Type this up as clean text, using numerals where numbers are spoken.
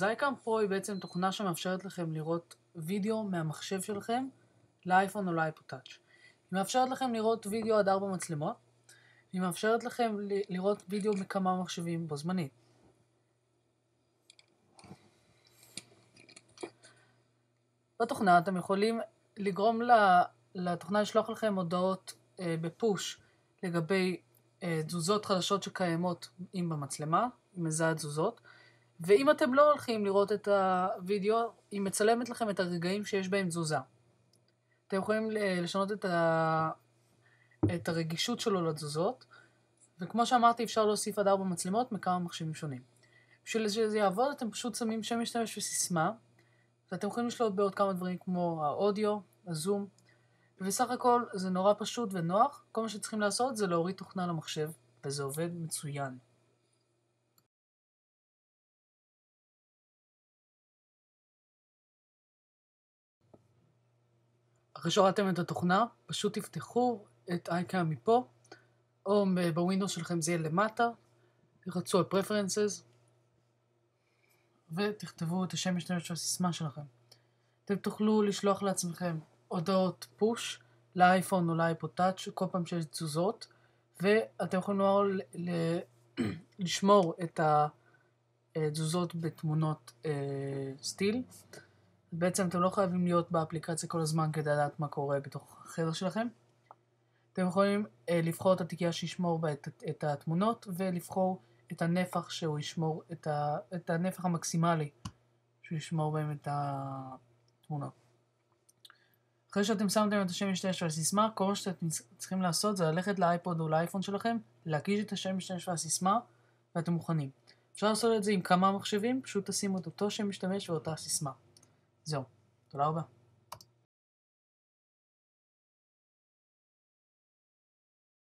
אז אייקאם פרו היא בעצם תוכנה שמאפשרת לכם לראות וידאו מהמחשב שלכם לאייפון או לאייפוד טאץ'. היא מאפשרת לכם לראות וידאו עד 4 מצלמות, היא מאפשרת לכם לראות וידאו מכמה מחשבים בו זמנית. בתוכנה אתם יכולים לגרום לתוכנה לשלוח לכם הודעות בפוש לגבי תזוזות חדשות שקיימות עם במצלמה, היא מזהה תזוזות, ואם אתם לא הולכים לראות את הוידאו, היא מצלמת לכם את הרגעים שיש בהם תזוזה. אתם יכולים לשנות את הרגישות שלו לתזוזות, וכמו שאמרתי אפשר להוסיף עד 4 מצלמות מכמה מחשבים שונים. בשביל שזה יעבוד אתם פשוט שמים שם משתמש וסיסמה, ואתם יכולים לשלוט בעוד כמה דברים כמו האודיו, הזום, ובסך הכל זה נורא פשוט ונוח. כל מה שצריכים לעשות זה להוריד תוכנה למחשב, וזה עובד מצוין. אחרי שהורדתם את התוכנה, פשוט תפתחו את אייקאם מפה, או בווינדוס שלכם זה יהיה למטה, תחצו על Preferences, ותכתבו את השם משתמש והסיסמה שלכם. אתם תוכלו לשלוח לעצמכם הודעות פוש לאייפון או לאייפוד טאץ' כל פעם שיש תזוזות, ואתם יכולים לשמור את התזוזות בתמונות סטיל. בעצם אתם לא חייבים להיות באפליקציה כל הזמן כדי לדעת מה קורה בתוך החדר שלכם. אתם יכולים לבחור את התיקייה שישמור בה את התמונות, ולבחור את הנפח שהוא ישמור, את הנפח המקסימלי שהוא ישמור בהם את התמונות. אחרי שאתם שמתם את השם משתמש והסיסמה, כל מה שאתם צריכים לעשות זה ללכת לאייפוד או לאייפון שלכם, להקיש את השם משתמש והסיסמה, ואתם מוכנים. אפשר לעשות את זה עם כמה מחשבים, פשוט תשימו את אותו שם משתמש ואותה סיסמה. זהו, תודה רבה.